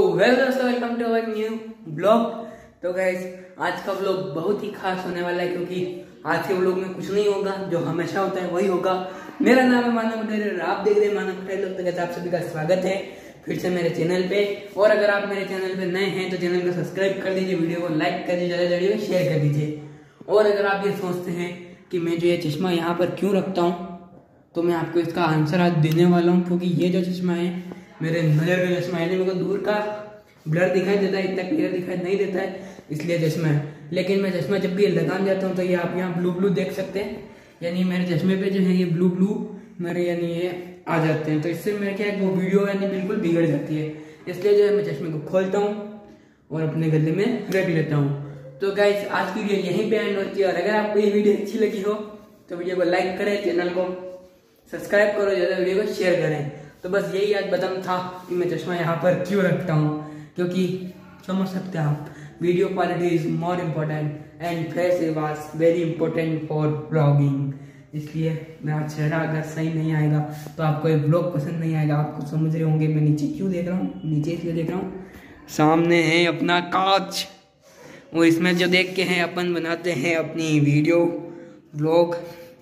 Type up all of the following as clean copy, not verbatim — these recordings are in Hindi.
वेल दोस्तों, welcome to our new blog. तो गाइस आज का ब्लॉग बहुत ही खास होने वाला है क्योंकि आज के ब्लॉग में कुछ नहीं होगा, जो हमेशा होता है वही होगा। मेरा नाम है मानव पटेल, आप देख रहे हैं मानव पटेल। तो आप सभी का स्वागत है फिर से मेरे चैनल पे। और अगर आप मेरे चैनल पे नए हैं तो चैनल को सब्सक्राइब कर दीजिए, वीडियो को लाइक कर दीजिए, ज़्यादा वीडियो शेयर कर दीजिए। और अगर आप ये सोचते हैं कि मैं जो ये चश्मा यहाँ पर क्यों रखता हूँ, तो मैं आपको इसका आंसर आज देने वाला हूँ। क्योंकि ये जो चश्मा है मेरे नज़र का चश्मा है, मेरे को दूर का ब्लर दिखाई देता है, इतना क्लियर दिखाई नहीं देता है, इसलिए चश्मा है। लेकिन मैं चश्मा जब भी लगाने जाता हूँ तो ये आप यहाँ ब्लू ब्लू देख सकते हैं, यानी मेरे चश्मे पे जो है ये ब्लू ब्लू मेरे यानी ये आ जाते हैं। तो इससे मेरे क्या है वो वीडियो यानी बिल्कुल बिगड़ जाती है, इसलिए जो है मैं चश्मे को खोलता हूँ और अपने गले में रख लेता हूँ। तो गाइस आज की वीडियो यहीं पे एंड होती है। और अगर आपको ये वीडियो अच्छी लगी हो तो वीडियो को लाइक करें, चैनल को सब्सक्राइब करो, ज़्यादा वीडियो को शेयर करें। तो बस यही आज बताना था कि मैं चश्मा यहाँ पर क्यों रखता हूँ, क्योंकि समझ सकते हैं आप, video quality is more important and face was very important for blogging. इसलिए मेरा चेहरा अगर सही नहीं आएगा तो आपको ये ब्लॉग पसंद नहीं आएगा। आपको समझ रहे होंगे मैं नीचे क्यों देख रहा हूँ, नीचे इसलिए देख रहा हूँ, सामने है अपना कांच और इसमें जो देख के हैं अपन बनाते हैं अपनी वीडियो ब्लॉग।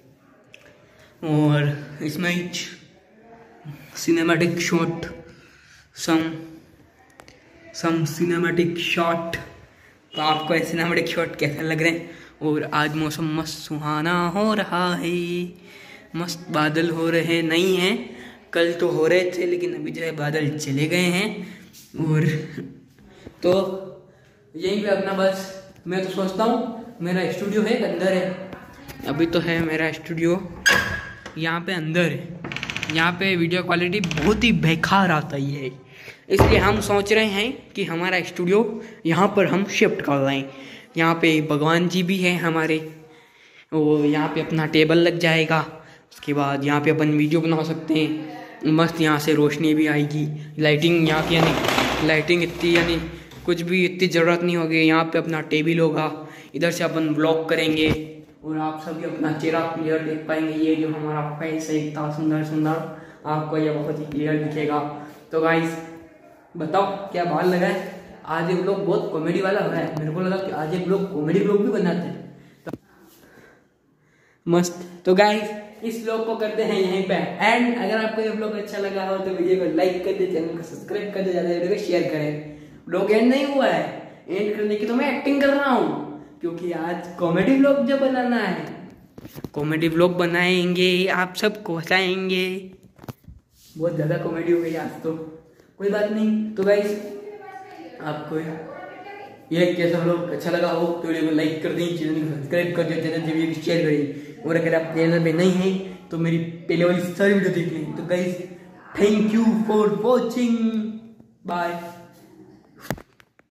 और इसमें cinematic shot some cinematic shot. तो आपको ये सिनेमैटिक शॉट कैसे लग रहे हैं? और आज मौसम मस्त सुहाना हो रहा है, मस्त बादल हो रहे नहीं हैं, कल तो हो रहे थे लेकिन अभी जो है बादल चले गए हैं। और तो यहीं पे अपना बस मैं तो सोचता हूँ मेरा स्टूडियो है अंदर है, अभी तो है मेरा स्टूडियो यहाँ पे अंदर है। यहाँ पे वीडियो क्वालिटी बहुत ही बेकार आता ही है, इसलिए हम सोच रहे हैं कि हमारा स्टूडियो यहाँ पर हम शिफ्ट कर रहे हैं। यहाँ पे भगवान जी भी हैं हमारे, वो यहाँ पे अपना टेबल लग जाएगा। उसके बाद यहाँ पे अपन वीडियो बना सकते हैं, मस्त यहाँ से रोशनी भी आएगी, लाइटिंग यहाँ की यानी लाइटिंग इतनी यानी कुछ भी इतनी ज़रूरत नहीं होगी। यहाँ पे अपना टेबल होगा, इधर से अपन ब्लॉग करेंगे और आप सभी अपना चेहरा क्लियर देख पाएंगे। ये जो हमारा फेस है इतना सुंदर सुंदर, आपको ये बहुत ही क्लियर दिखेगा। तो गाइस बताओ क्या बाल लगा है? आज एक ब्लॉग बहुत कॉमेडी वाला हो रहा है, मेरे को लगा कि आज एक ब्लॉग कॉमेडी ब्लॉग भी बनाते हैं तो मस्त। तो गाइस इस ब्लॉग को करते हैं यहीं पे एंड। अगर आपको ये ब्लॉग अच्छा लगा हो तो वीडियो को लाइक कर दे, चैनल को सब्सक्राइब कर दे, ज़्यादा वीडियो को शेयर करें। ब्लॉग एंड नहीं हुआ है, एंड करने की तो मैं एक्टिंग कर रहा हूँ क्योंकि आज कॉमेडी ब्लॉग जो बनाना है, कॉमेडी ब्लॉग बनाएंगे, आप सबको हंसाएंगे। बहुत ज़्यादा कॉमेडी हो गई आज तो, कोई बात नहीं। तो गाइस आपको ये कैसा ब्लॉग अच्छा लगा हो तो वीडियो को लाइक कर दें, चैनल को सब्सक्राइब कर दें, चैनल से वीडियो को शेयर करें। और अगर आप चैनल पे नहीं हैं तो मेरी पहले वाली सारी वीडियो देख लें। तो guys thank you for watching, bye.